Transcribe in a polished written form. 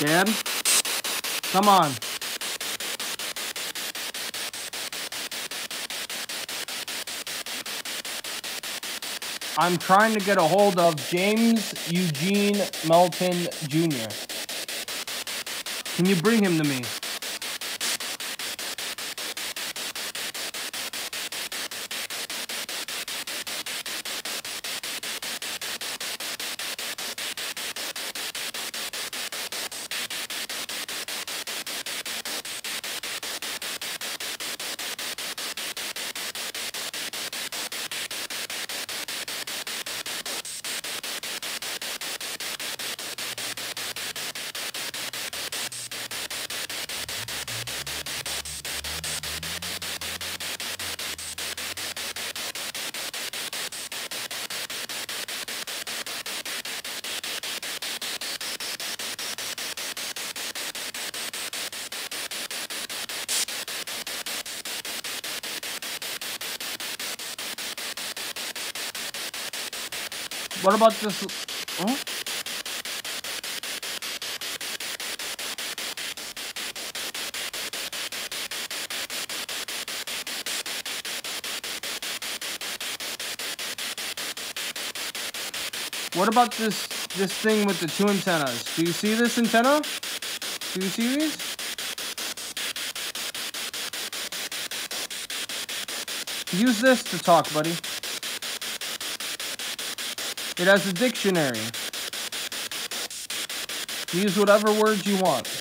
Dad? Come on. I'm trying to get a hold of James Eugene Melton Jr. Can you bring him to me? What about this? Huh? What about this thing with the two antennas? Do you see this antenna? Do you see these? Use this to talk, buddy. It has a dictionary. Use whatever words you want.